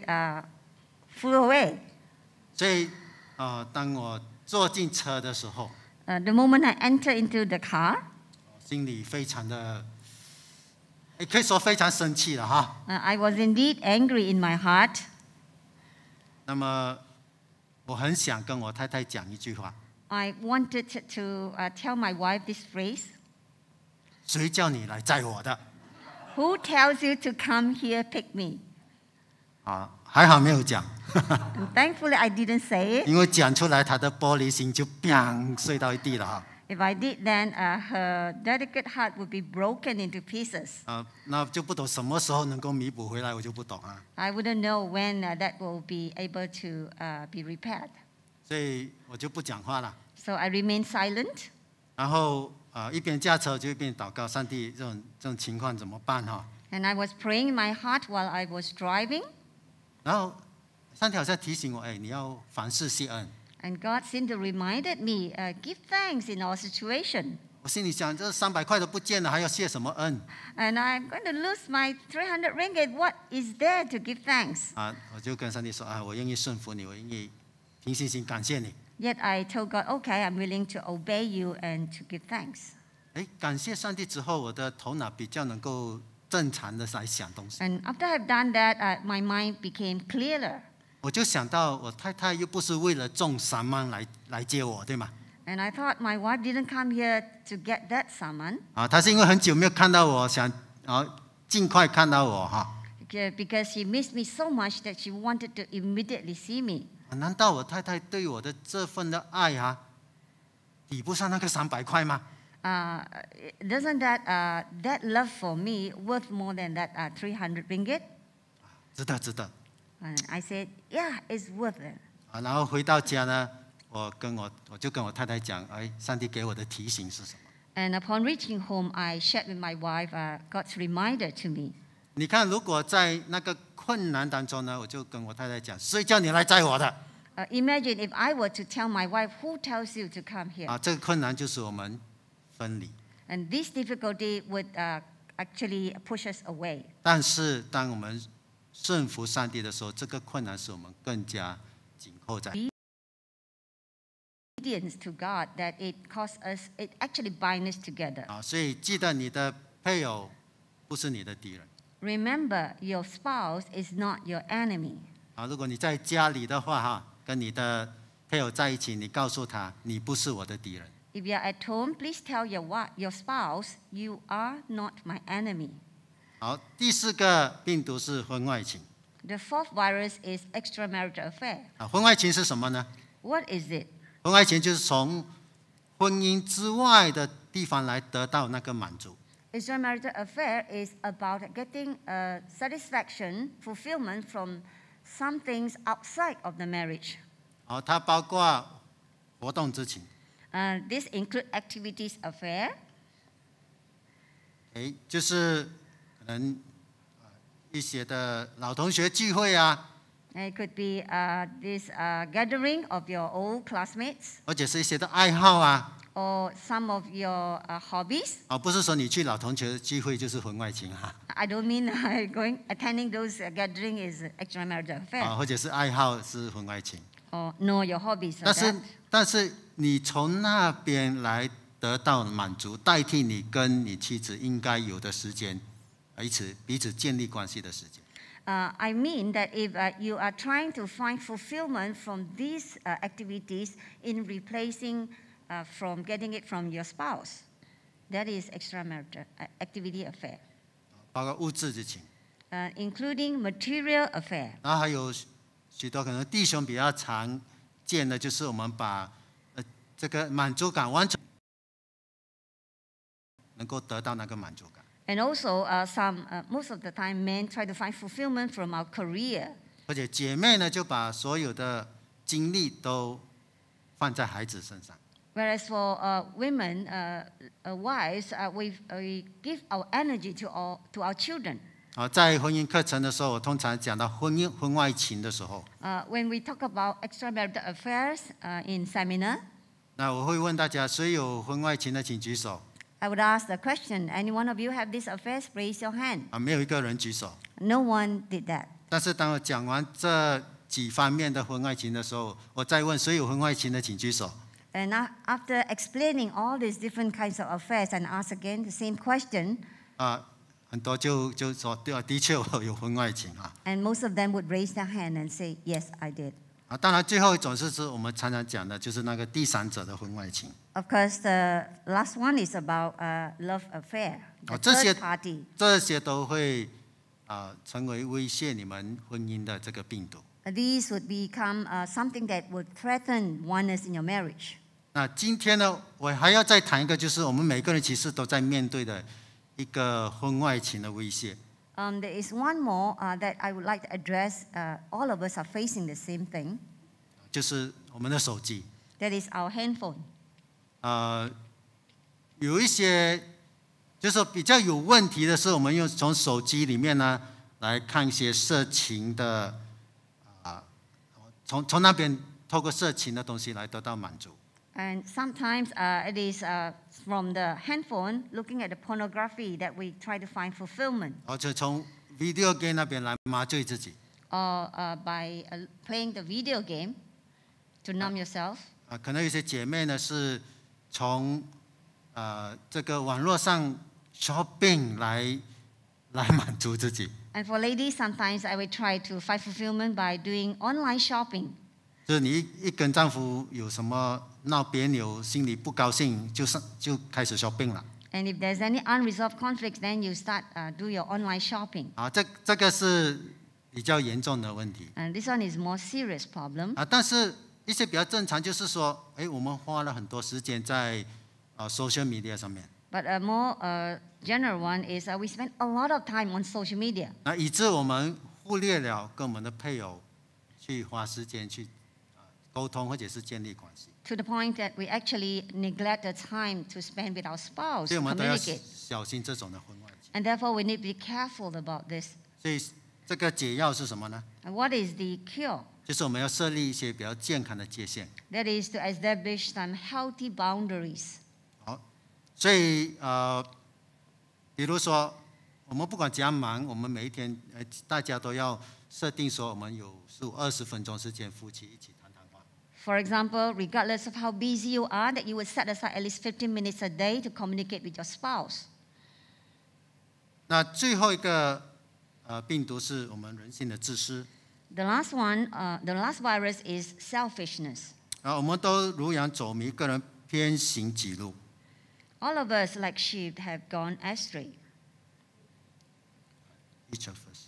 flew away. 所以当我坐进车的时候， The moment I entered into the car, 心里非常的，可以说非常生气了 I was indeed angry in my heart. 那么我很想跟我太太讲一句话。 I wanted to tell my wife this phrase. 谁叫你来载我的？ Who tells you to come here pick me? 还好没有讲。 And thankfully, I didn't say it. 因为讲出来，她的玻璃心就砰碎到一地了 If I did, then her delicate heart would be broken into pieces. 那就不懂什么时候能够弥补回来，我就不懂 I wouldn't know when that will be able to be repaired. 所以我就不讲话了。 So I remained silent. 然后一边驾车就一边祷告，上帝这种情况怎么办 And I was praying in my heart while I was driving. 然后上帝好像提醒我，你要凡事谢恩。 And God seemed to reminded me, give thanks in our situation. 我心里想，这300块都不见了，还要谢什么恩？ And I'm going to lose my 300 ringgit. What is there to give thanks? 我就跟上帝说，我愿意顺服你，我愿意凭信心感谢你。 Yet I told God, okay, I'm willing to obey you and to give thanks. 感谢上帝之后，我的头脑比较能够正常的来想东西。 And after I've done that, my mind became clearer. 我就想到，我太太又不是为了中3万来接我，对吗？ And I thought my wife didn't come here to get that saman. 她是因为很久没有看到我，想尽快看到我 Because she missed me so much that she wanted to immediately see me. 难道我太太对我的这份的爱抵不上那个300块吗？ doesn't that love for me worth more than that 300 ringgit? 值得，值得。 And I said, yeah, it's worth it. 然后回到家呢，我就跟我太太讲，哎，上帝给我的提醒是什么？ And upon reaching home, I shared with my wife God's reminder to me. 你看，如果在那个困难当中呢，我就跟我太太讲，谁叫你来载我的？ Imagine if I were to tell my wife, who tells you to come here? 这个困难就是我们分离。 And this difficulty would actually push us away. 但是当我们顺服上帝的时候，这个困难使我们更加紧扣在。 Obedience to God that it actually binds us together. 所以记得你的配偶不是你的敌人。 Remember, your spouse is not your enemy. 如果你在家里的话，跟你的配偶在一起，你告诉他，你不是我的敌人。 If you're at home, please tell your spouse, you are not my enemy. 好，第4个病毒是婚外情。 The fourth virus is extramarital affair. 婚外情是什么呢？ What is it? 婚外情就是从婚姻之外的地方来得到那个满足。 Extramarital affair is about getting satisfaction, fulfillment from some things outside of the marriage. 它包括活动之情。 This includes activities affair. 就是可能一些的老同学聚会啊。 It could be this gathering of your old classmates. 或者是一些的爱好啊。 Or some of your hobbies. 不是说你去老同学聚会就是婚外情啊。 I don't mean attending those gathering is extramarital affair. 或者是爱好是婚外情。 Or no, your hobbies are that. 但是你从那边来得到满足，代替你跟你妻子应该有的时间，彼此建立关系的时间。 I mean that if you are trying to find fulfillment from these activities in replacing from getting it from your spouse, that is extramarital activity affair. 包括物质之情。 Including material affair. 然后还有许多可能弟兄比较常见的，就是我们把这个满足感完成，能够得到那个满足感。 And also, most of the time, men try to find fulfillment from our career. 或者姐妹呢，就把所有的精力都放在孩子身上。 Whereas for women, wives, we give our energy to our children. 在婚姻课程的时候，我通常讲到婚外情的时候， When we talk about extramarital affairs in seminar, 那我会问大家，谁有婚外情的请举手。 I would ask the question, any one of you have these affairs? Raise your hand. 没有一个人举手。 No one did that. 但是当我讲完这几方面的婚外情的时候，我再问谁有婚外情的请举手。 And after explaining all these different kinds of affairs and ask again the same question, 很多就说对，的确我有婚外情啊。 and most of them would raise their hand and say, yes, I did. 当然最后一种是我们常常讲的，就是那个第三者的婚外情。 Of course, the last one is about love affair, the 这些 third party. 这些都会成为威胁你们婚姻的这个病毒。 These would become something that would threaten oneness in your marriage. 那今天呢，我还要再谈一个，就是我们每个人其实都在面对的一个婚外情的威胁。 There is one more that I would like to address. All of us are facing the same thing. 就是我们的手机。 That is our handphone. 有一些就是比较有问题的是，我们用从手机里面呢来看一些色情的从那边透过色情的东西来得到满足。 And sometimes it is from the handphone, looking at the pornography, that we try to find fulfillment. 就从 video game 那边来麻醉自己。 Or by playing the video game to numb yourself. 可能有些姐妹呢是从这个网络上 shopping 来满足自己。 And for ladies, sometimes I will try to find fulfillment by doing online shopping. 就是你一跟丈夫有什么闹别扭，心里不高兴，就开始 shopping 了。 And if there's any unresolved conflicts, then you start do your online shopping. 这个是比较严重的问题。 And this one is more serious problem. 但是一些比较正常，就是说，我们花了很多时间在 social media 上面。 But a more general one is we spend a lot of time on social media. 那以致我们忽略了跟我们的配偶去花时间去沟通或者是建立关系。 To the point that we actually neglect the time to spend with our spouse 所以 to 我们都要 communicate. 小心这种的婚外情。 And therefore, we need to be careful about this. 所以这个解药是什么呢？ And what is the cure? 就是我们要设立一些比较健康的界限。 That is to establish some healthy boundaries. 好，所以比如说我们不管怎样忙，我们每一天大家都要设定说我们有15-20分钟时间夫妻一起谈谈话。 For example, regardless of how busy you are, that you would set aside at least 15 minutes a day to communicate with your spouse. 那最后一个病毒是我们人性的自私。 The last one, the last virus is selfishness. 我们都如羊走迷，个人偏行己路。 All of us, like sheep, have gone astray. Each of us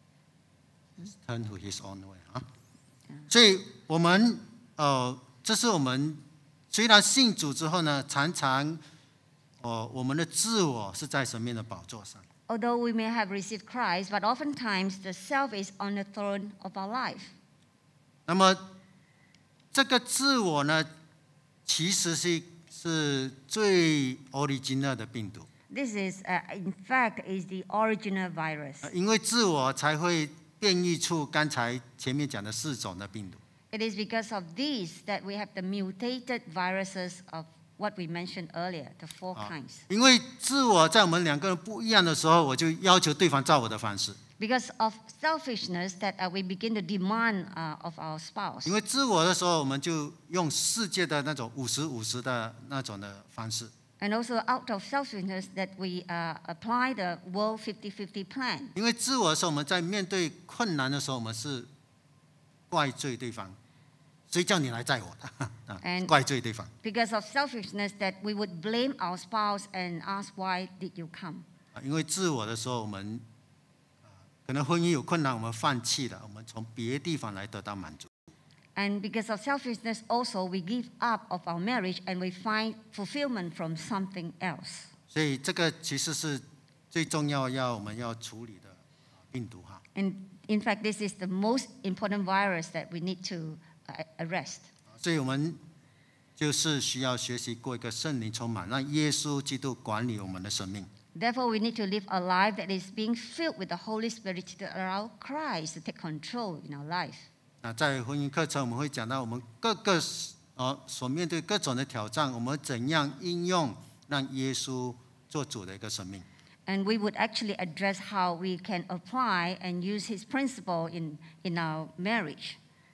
turn to his own way 啊。所以我们这是我们虽然信主之后呢，常常我们的自我是在神面的宝座上。 Although we may have received Christ, but oftentimes the self is on the throne of our life. 那么这个自我呢，其实是最 original 的病毒。 This is, in fact, is the original virus. 因为自我才会变异出刚才前面讲的4种的病毒。 It is because of these that we have the mutated viruses of what we mentioned earlier, the 4 kinds. 因为自我在我们2个人不一样的时候，我就要求对方照我的方式。 Because of selfishness that we begin to demand of our spouse. 因为自我的时候，我们就用世界的那种50-50的那种的方式。 And also out of selfishness that we apply the world 50-50 plan. 因为自我的时候，我们在面对困难的时候，我们是怪罪对方，谁叫你来载我的？怪罪对方。 Because of selfishness that we would blame our spouse and ask why did you come? 因为自我的时候，我们可能婚姻有困难，我们放弃了，我们从别的地方来得到满足。 And because of selfishness also we give up of our marriage and we find fulfillment from something else. 所以这个其实是最重要我们要处理的病毒哈。 And in fact, this is the most important virus that we need to arrest. 所以我们就是需要学习过一个圣灵充满，让耶稣基督管理我们的生命。 Therefore, we need to live a life that is being filled with the Holy Spirit to allow Christ to take control in our life. 那在婚姻课程，我们会讲到我们各个所面对各种的挑战，我们怎样应用让耶稣做主的一个生命。 And we would actually address how we can apply and use His principle in our marriage.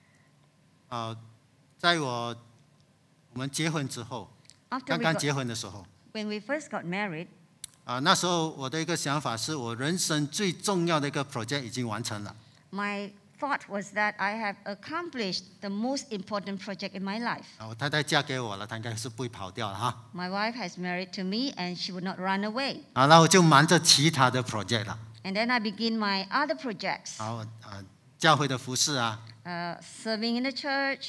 在我们结婚之后， After 刚结婚的时候， when we first got married, 那时候我的一个想法是我人生最重要的一个 project 已经完成了。 my thought was that I have accomplished the most important project in my life. 我太太嫁给我了，她应该是不会跑掉了哈。 My wife has married to me and she would not run away. 那我就忙着其他的 project 了。 And then I begin my other projects, 教会的服事啊， serving in the church,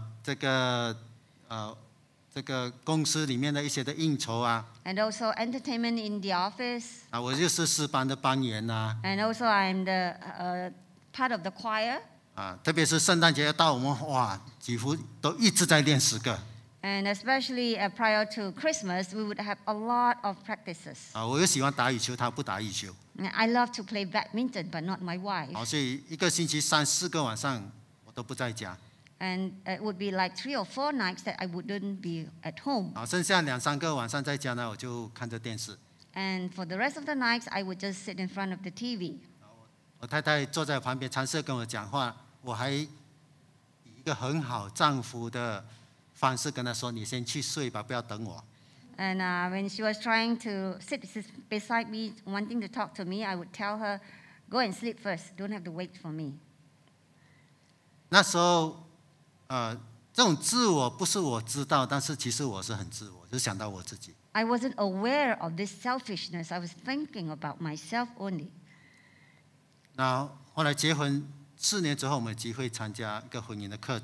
这个公司里面的一些的应酬啊， and also entertainment in the office. 我就是诗班的班员呐， And also I'm the part of the choir. 特别是圣诞节要到，我们哇，几乎都一直在练诗歌。 And especially prior to Christmas, we would have a lot of practices. 我又喜欢打羽球，他不打羽球。 I love to play badminton, but not my wife. 所以一个星期3-4个晚上我都不在家。 And it would be like 3 or 4 nights that I wouldn't be at home. 剩下2-3个晚上在家呢，我就看着电视。 And for the rest of the nights, I would just sit in front of the TV. 我太太坐在旁边，尝试跟我讲话，我还以一个很好丈夫的方式跟她说：“你先去睡吧，不要等我。” And when she was trying to sit beside me, wanting to talk to me, I would tell her, "Go and sleep first. Don't have to wait for me." 那时候，这种自我不是我知道，但是其实我是很自我，就想到我自己。 I wasn't aware of this selfishness. I was thinking about myself only. 那后来结婚4年之后，我们有机会参加一个婚姻的课程。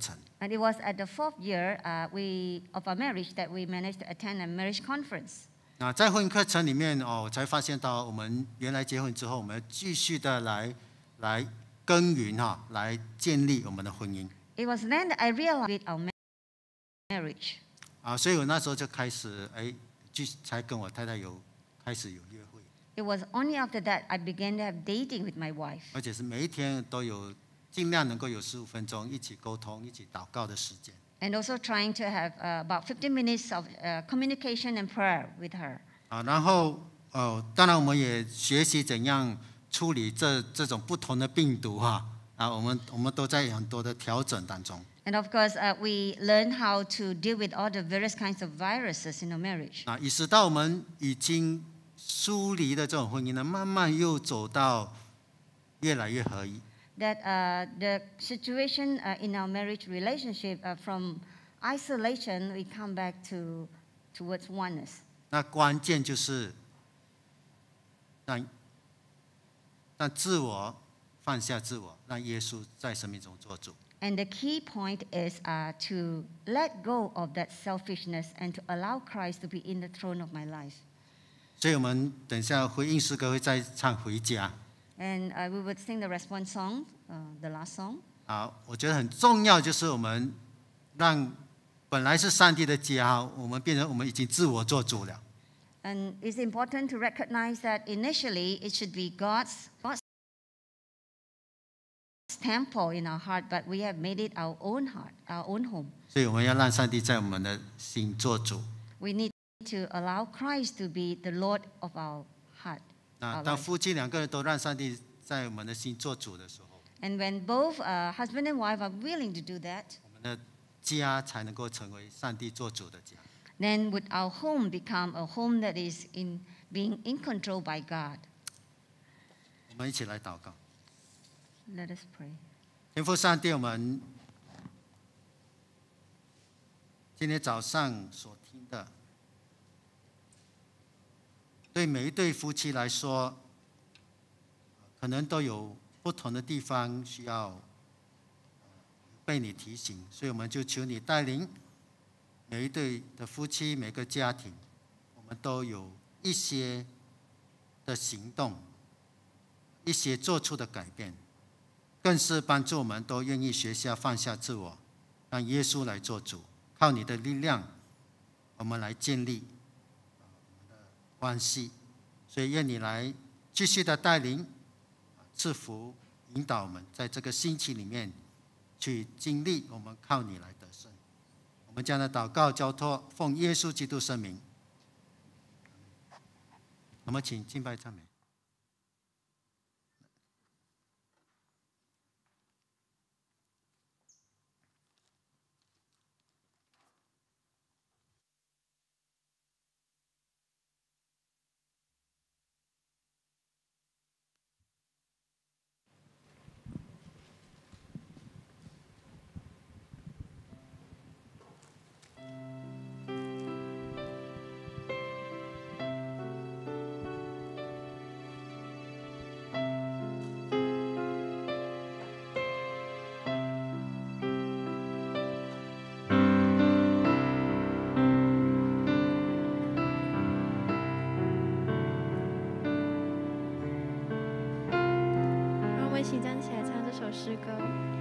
And it was at the 4th year of our marriage that we managed to attend a marriage conference. 那在婚姻课程里面我才发现到我们原来结婚之后，我们继续的来耕耘来建立我们的婚姻。 It was then that I realized with our marriage. 所以我那时候就开始才跟我太太开始有约会。 It was only after that I began to have dating with my wife. 而且是每一天都有尽量能够有15分钟一起沟通、一起祷告的时间。 And also trying to have about 15 minutes of communication and prayer with her. 然后当然我们也学习怎样处理这种不同的病毒我们都在很多的调整当中。 And of course, we learn how to deal with all the various kinds of viruses in our marriage. 以直到我们已经疏离的这种婚姻呢，慢慢又走到越来越合一。 That the situation in our marriage relationship from isolation, we come back towards oneness. 那关键就是让自我放下自我，让耶稣在生命中做主。 And the key point is to let go of that selfishness and to allow Christ to be in the throne of my life. 所以我们等一下回应诗歌会再唱回家。 And we would sing the response song, the last song. 我觉得很重要，就是我们让本来是上帝的家，我们变成我们已经自我做主了。 And it's important to recognize that initially it should be God's temple in our heart, but we have made it our own heart, our own home. 所以我们要让上帝在我们的心做主。 We need to allow Christ to be the Lord of our heart. 当夫妻两个人都让上帝在我们的心做主的时候， And when both husband and wife are willing to do that, 我们的家才能够成为上帝做主的家。 then would our home become a home that is being in control by God. 我们一起来祷告。 Let us pray. 天父上帝，我们今天早上所听的，对每一对夫妻来说，可能都有不同的地方需要被你提醒，所以我们就求你带领每一对的夫妻，每个家庭，我们都有一些的行动，一些做出的改变，更是帮助我们都愿意学下放下自我，让耶稣来做主，靠你的力量，我们来建立我们的关系。所以愿你来继续的带领、赐福、引导我们，在这个星期里面去经历我们靠你来得胜。我们将的祷告交托，奉耶稣基督圣名。我们请敬拜赞美。 一起站起来唱这首诗歌。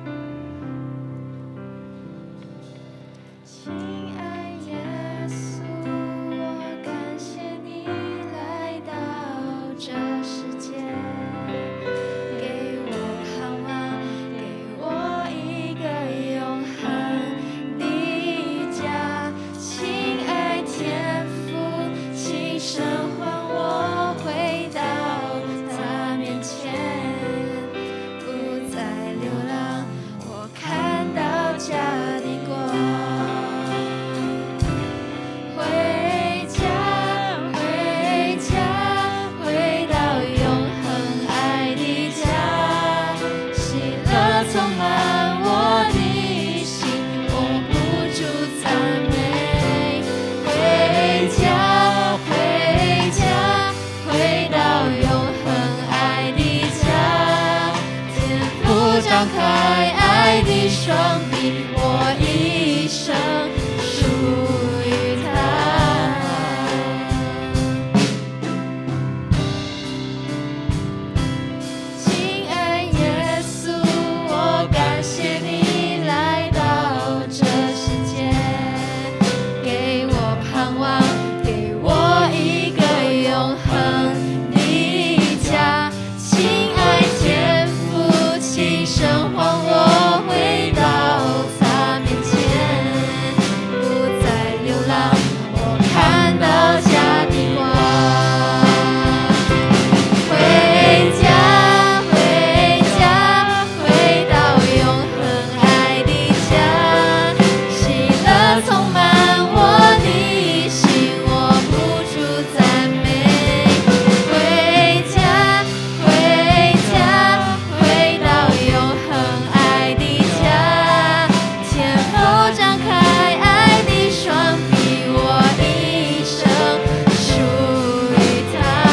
亲爱耶稣，我感谢你来到这世界，给我盼望，给我一个永恒的家。亲爱天父，请神唤我回到他面前。张开爱的双臂，我生属于他。亲爱耶稣，我感谢你来到这世界，给我盼望，给我一个永恒的家。亲爱天父，请神唤我回到他面前，不再流浪，我看到家的光。回家，回家，回到永恒爱的家，喜乐充满我的心，我不住赞美。回家，回家，回到永恒爱的家，天父张开爱的双臂，我一生属于他。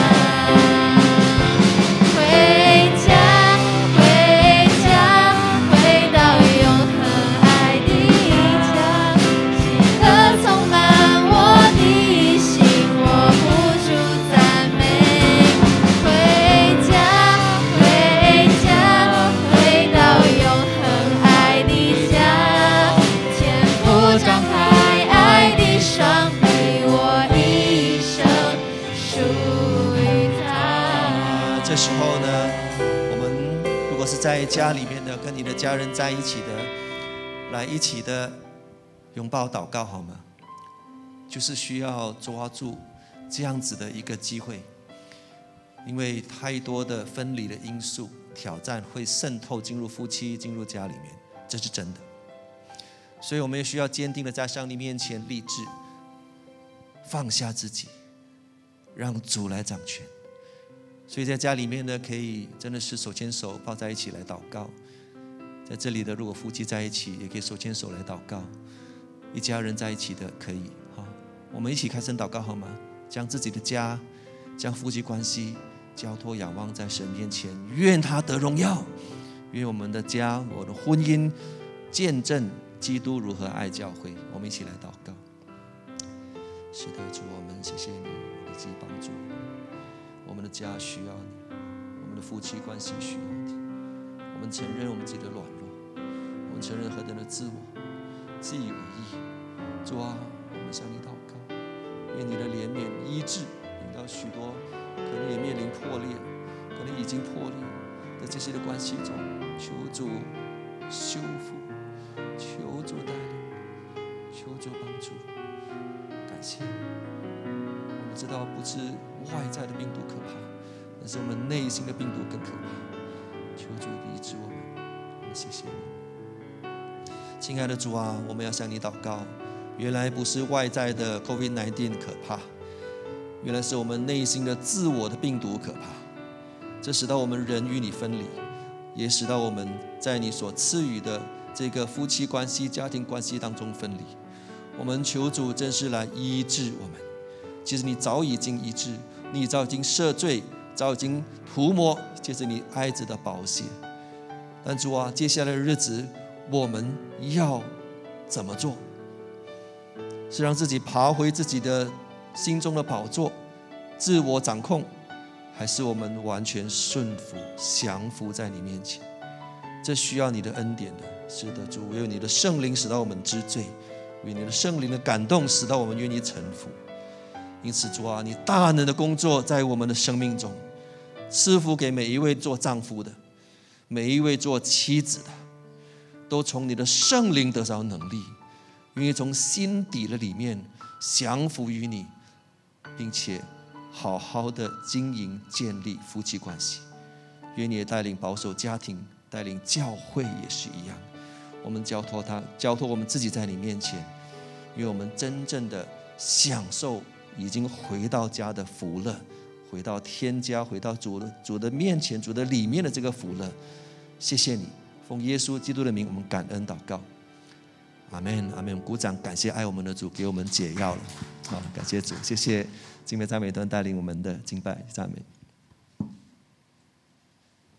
回家，回家，回到永恒爱的家，喜乐充满我的心，我不住赞美。回家，回家，回到永恒爱的家，天父张开爱的双臂，我一生属于他。 这时候呢，我们如果是在家里面的，跟你的家人在一起的，来一起的拥抱祷告好吗？就是需要抓住这样子的一个机会，因为太多的分离的因素、挑战会渗透进入夫妻、进入家里面，这是真的。所以我们也需要坚定的在上帝面前立志，放下自己，让主来掌权。所以在家里面呢，可以真的是手牵手抱在一起来祷告。在这里的，如果夫妻在一起，也可以手牵手来祷告。一家人在一起的可以，我们一起开声祷告好吗？将自己的家，将夫妻关系交托仰望在神面前，愿他得荣耀，愿我们的家、我的婚姻见证基督如何爱教会。我们一起来祷告。是的，主，我们谢谢你，以及帮助我们的家需要你，我们的夫妻关系需要你。我们承认我们自己的软弱，我们承认何等的自我、自以为意。主啊，我们向你祷告，愿你的怜悯医治引到许多可能也面临破裂、可能已经破裂的这些的关系中，求主修复，求主带领，求主帮助。感谢你，我们知道不是外在的病毒可怕，但是我们内心的病毒更可怕。求主医治我们，我们谢谢你。亲爱的主啊，我们要向你祷告。原来不是外在的 COVID-19 可怕，原来是我们内心的自我的病毒可怕。这使到我们人与你分离，也使到我们在你所赐予的这个夫妻关系、家庭关系当中分离。我们求主真是来医治我们。其实你早已经医治，你早已经赦罪，早已经涂抹，借着你爱子的宝血。但主啊，接下来的日子我们要怎么做？是让自己爬回自己的心中的宝座，自我掌控，还是我们完全顺服、降服在你面前？这需要你的恩典的。是的，主，唯有你的圣灵使到我们知罪，唯有你的圣灵的感动使到我们愿意臣服。因此，主啊，你大能的工作在我们的生命中，赐福给每一位做丈夫的，每一位做妻子的，都从你的圣灵得着能力，愿意从心底的里面降服于你，并且好好的经营建立夫妻关系。愿你也带领保守家庭，带领教会也是一样。我们交托我们自己在你面前，愿我们真正的享受已经回到家的福乐，回到天家，回到主的面前，主的里面的这个福乐。谢谢你，奉耶稣基督的名，我们感恩祷告。阿们，阿们！鼓掌，感谢爱我们的主给我们解药了。好，感谢主，谢谢敬拜赞美团带领我们的敬拜赞美。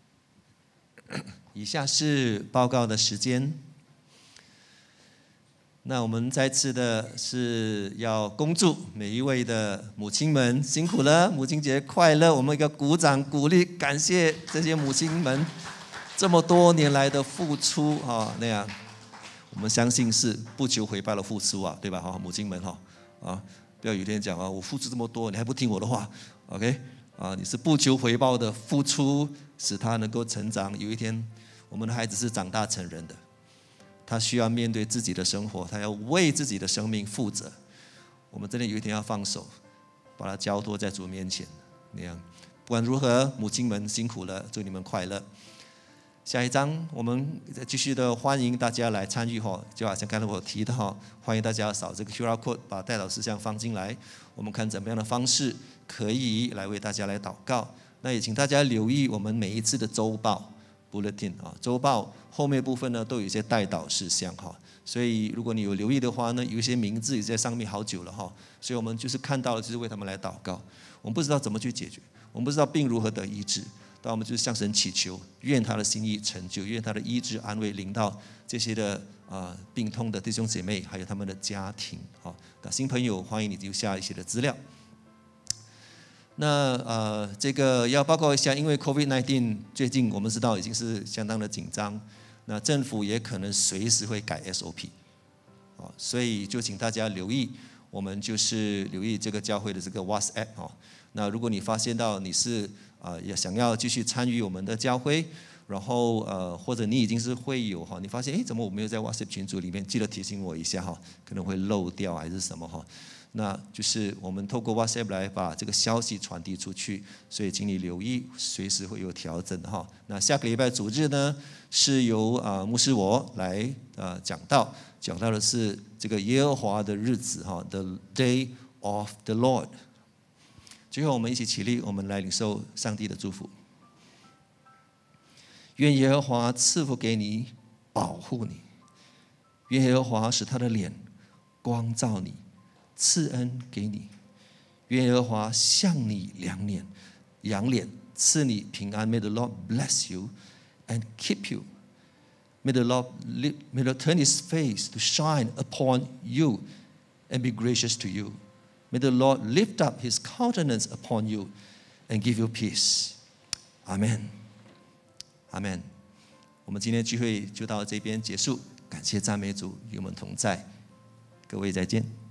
以下是报告的时间。 那我们再次的是要恭祝每一位的母亲们辛苦了，母亲节快乐！我们一个鼓掌鼓励，感谢这些母亲们这么多年来的付出啊，那样我们相信是不求回报的付出啊，对吧？哈，母亲们哈啊，不要有一天讲啊，我付出这么多，你还不听我的话 ，OK？ 啊，你是不求回报的付出，使他能够成长。有一天，我们的孩子是长大成人的。他需要面对自己的生活，他要为自己的生命负责。我们真的有一天要放手，把它交托在主面前。那样，不管如何，母亲们辛苦了，祝你们快乐。下一章我们继续的欢迎大家来参与哈，就好像刚才我提的哈，欢迎大家扫这个 QR code， 把代祷事项放进来。我们看怎么样的方式可以来为大家来祷告。那也请大家留意我们每一次的周报。Bulletin 啊，周报后面部分呢都有一些代祷事项哈，所以如果你有留意的话呢，有一些名字也在上面好久了哈，所以我们就是看到了，就是为他们来祷告。我们不知道怎么去解决，我们不知道病如何得医治，但我们就是向神祈求，愿他的心意成就，愿他的医治安慰临到这些的病痛的弟兄姐妹，还有他们的家庭哈。那新朋友欢迎你留下一些的资料。那这个要报告一下，因为 COVID-19 最近我们知道已经是相当的紧张，那政府也可能随时会改 SOP， 所以就请大家留意，我们就是留意这个教会的这个 WhatsApp 那如果你发现到你是也想要继续参与我们的教会，然后或者你已经是会友你发现怎么我没有在 WhatsApp 群组里面，记得提醒我一下可能会漏掉还是什么那就是我们透过 WhatsApp 来把这个消息传递出去，所以请你留意，随时会有调整的那下个礼拜主日呢，是由牧师我来讲到的是这个耶和华的日子The Day of the Lord。最后我们一起起立，我们来领受上帝的祝福。愿耶和华赐福给你，保护你；愿耶和华使他的脸光照你，赐恩给你；愿耶和华向你扬脸，赐你平安。May the Lord bless you and keep you. May the Lord turn His face to shine upon you and be gracious to you. May the Lord lift up His countenance upon you and give you peace. Amen. Amen. 我们今天聚会就到这边结束，感谢赞美主与我们同在，各位再见。